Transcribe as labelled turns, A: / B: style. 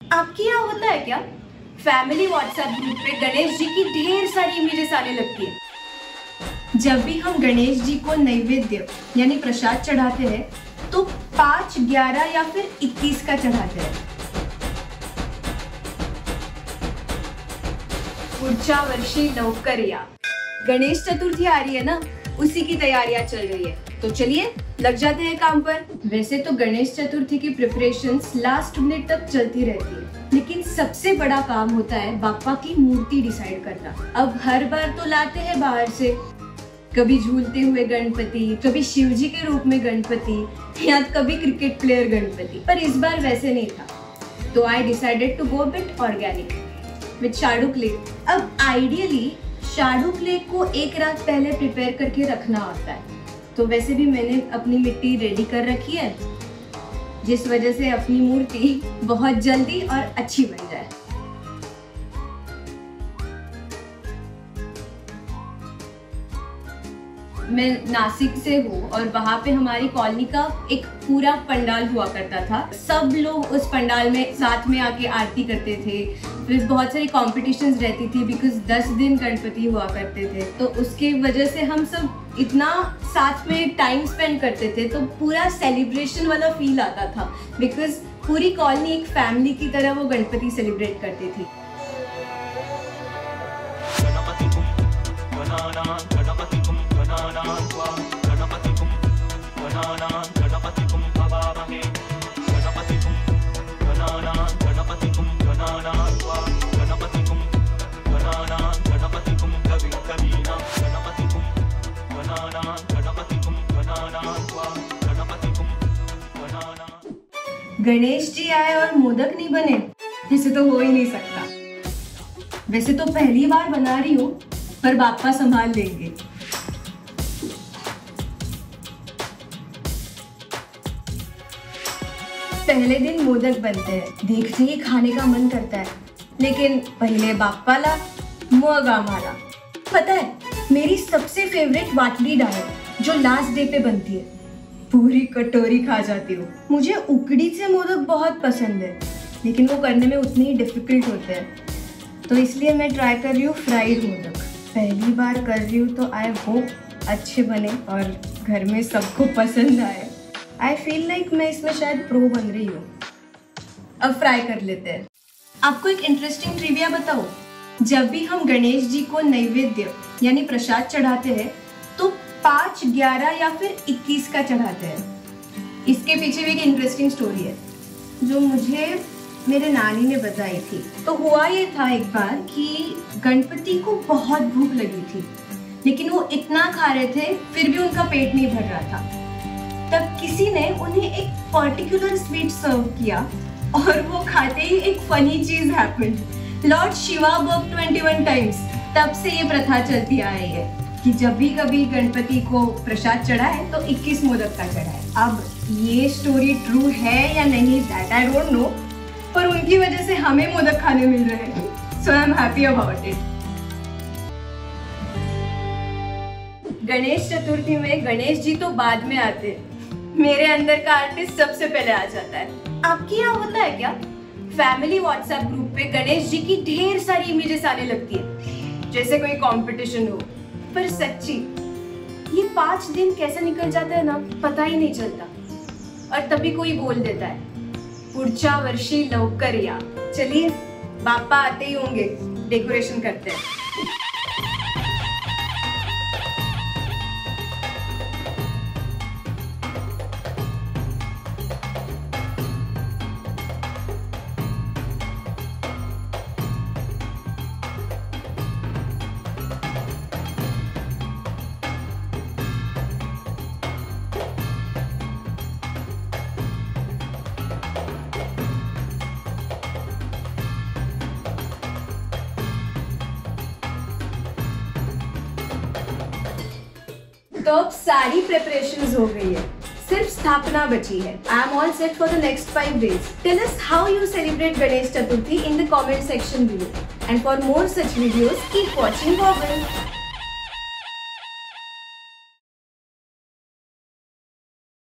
A: आपके यहाँ होता है क्या? फैमिली व्हाट्सएप ग्रुप पे गणेश जी की ढेर सारी इमेजेस आने लगती है। जब भी हम गणेश जी को नैवेद्य यानी प्रसाद चढ़ाते हैं तो 5, 11 या फिर 21 का चढ़ाते हैं। पुढच्या वर्षी लवकर या। गणेश चतुर्थी आ रही है ना, उसी की तैयारियां चल रही है, तो चलिए लग जाते हैं काम पर। वैसे तो गणेश चतुर्थी की प्रिपरेशंस लास्ट मिनट तक चलती रहती है, लेकिन सबसे बड़ा काम होता है बाप्पा की मूर्ति डिसाइड करना। अब हर बार तो लाते हैं बाहर से, कभी झूलते हुए गणपति, कभी शिवजी के रूप में गणपति या कभी क्रिकेट प्लेयर गणपति, पर इस बार वैसे नहीं था। तो I decided to go bit organic with shadu clay. अब आइडियली शाडू क्ले को एक रात पहले प्रिपेयर करके रखना होता है, तो वैसे भी मैंने अपनी मिट्टी रेडी कर रखी है, जिस वजह से अपनी मूर्ति बहुत जल्दी और अच्छी बन जाए। मैं नासिक से हूँ और वहाँ पे हमारी कॉलोनी का एक पूरा पंडाल हुआ करता था। सब लोग उस पंडाल में साथ में आके आरती करते थे। फिर बहुत सारी कॉम्पिटिशन्स रहती थी बिकॉज 10 दिन गणपति हुआ करते थे, तो उसके वजह से हम सब इतना साथ में टाइम स्पेंड करते थे, तो पूरा सेलिब्रेशन वाला फील आता था बिकॉज पूरी कॉलोनी एक फैमिली की तरह वो गणपति सेलिब्रेट करती थी। गणेश जी आए और मोदक नहीं बने, ऐसे तो हो ही नहीं सकता। वैसे तो पहली बार बना रही हूँ, पर बाप्पा संभाल लेंगे। पहले दिन मोदक बनते हैं, देखते ही खाने का मन करता है, लेकिन पहले बाप्पाला मग आम्हाला। पता है, मेरी सबसे फेवरेट वाटली डाळ है जो लास्ट डे पे बनती है, पूरी कटोरी खा जाती हूँ। मुझे उकड़ी से मोदक बहुत पसंद है, लेकिन वो करने में उतने ही डिफिकल्ट होते हैं, तो इसलिए मैं ट्राई कर रही हूँ फ्राइड मोदक। पहली बार कर रही हूँ तो आई होप अच्छे बने और घर में सबको पसंद आए। आई फील लाइक मैं इसमें शायद प्रो बन रही हूँ। अब फ्राई कर लेते हैं। आपको एक इंटरेस्टिंग ट्रिविया बताऊं, जब भी हम गणेश जी को नैवेद्य यानी प्रसाद चढ़ाते हैं तो 5, 11 या फिर 21 का चढ़ाते हैं। इसके पीछे भी एक इंटरेस्टिंग स्टोरी है जो मुझे मेरे नानी ने बताई थी। तो हुआ ये था एक बार कि गणपति को बहुत भूख लगी थी, लेकिन वो इतना खा रहे थे फिर भी उनका पेट नहीं भर रहा था। तब किसी ने उन्हें एक पर्टिकुलर स्वीट सर्व किया और वो खाते ही एक फनी चीज happened. Lord Shiva burp 21 times. तब से ये प्रथा चलती आ रही है कि जब भी कभी गणपति को प्रसाद चढ़ाए तो 21 मोदक का चढ़ाए। अब ये स्टोरी ट्रू है या नहीं दैट आई डोंट नो, पर उनकी वजह से हमें मोदक खाने मिल रहे हैं, so I am happy about it. Ganesh Chaturthi में गणेश जी तो बाद में आते हैं, मेरे अंदर का आर्टिस्ट सबसे पहले आ जाता है। आपके यहाँ होता है क्या? फैमिली व्हाट्सएप ग्रुप पे गणेश जी की ढेर सारी इमेजेस आने लगती है, जैसे कोई कंपटीशन हो। पर सच्ची ये 5 दिन कैसे निकल जाता है ना, पता ही नहीं चलता। और तभी कोई बोल देता है पुढच्या वर्षी लवकर या। चलिए बाप्पा आते ही होंगे, डेकोरेशन करते हैं। तो अब सारी प्रिपरेशंस हो गई है, सिर्फ स्थापना बची है। I am all set for the next 5 days. Tell us how you celebrate Ganesh Chaturthi in the comment section below. And for more such videos, keep watching Bobble.